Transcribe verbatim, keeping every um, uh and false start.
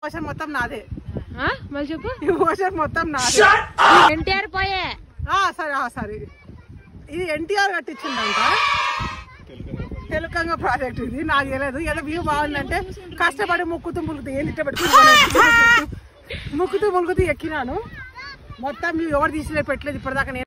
Ocean మొత్తం నాదే. మళ్ళీ చెప్పు. ఈ ఓషన్ మొత్తం నాదే. ఎన్టీఆర్ పోయే. సరే సరే ఇది ఎన్టీఆర్ కట్టించిందంట. తెలుకంగా ప్రాజెక్ట్ ఇది. నాకు తెలియదు. ఏదో వ్యూ బాగుందంటే కష్టపడి ముక్కుతూ ములుగుతూ ఏం ఇట్ట పెట్టుకుని ముక్కుతూ ములుగుతూ ఎక్కినాను. మొత్తం వ్యూ ఎవరు తీసిలే పెట్టలేదు ఇప్పటిదాకా.